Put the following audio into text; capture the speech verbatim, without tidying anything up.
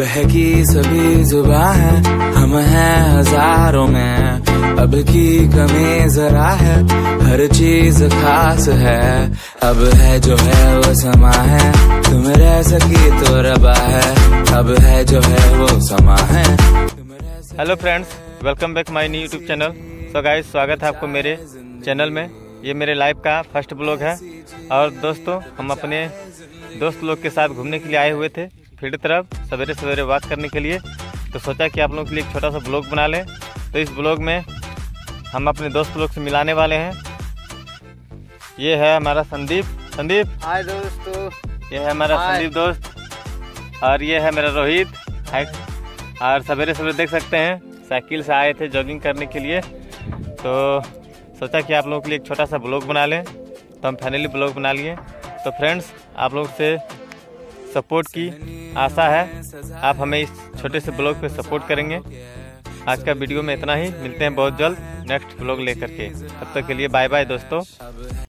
बहकी सभी जुबां है, हम हैं हजारों में, अब की कमी जरा है, हर चीज खास है। अब है जो है वो समा है, तुम रह सकी तो रबा है, अब है जो है वो समा है। Hello friends, welcome back my new YouTube channel. So guys, स्वागत है आपको मेरे चैनल में। ये मेरे लाइव का फर्स्ट ब्लॉग है। और दोस्तों, हम अपने दोस्त लोग के साथ घूमने के लिए आए हुए थे फील्ड तरफ, सवेरे सवेरे वॉक करने के लिए। तो सोचा कि आप लोगों के लिए एक छोटा सा ब्लॉग बना लें। तो इस ब्लॉग में हम अपने दोस्त लोग से मिलाने वाले हैं। ये है हमारा संदीप। संदीप हाय दोस्तों। ये है हमारा संदीप दोस्त, और ये है मेरा रोहित। हाय। और सवेरे सवेरे देख सकते हैं साइकिल से आए थे जॉगिंग करने के लिए। तो सोचा कि आप लोगों के लिए एक छोटा सा ब्लॉग बना लें। तो हम फाइनली ब्लॉग बना लिए। तो फ्रेंड्स, आप लोग से सपोर्ट की आशा है, आप हमें इस छोटे से ब्लॉग पे सपोर्ट करेंगे। आज का वीडियो में इतना ही, मिलते हैं बहुत जल्द नेक्स्ट ब्लॉग लेकर के। तब तक के लिए बाय बाय दोस्तों।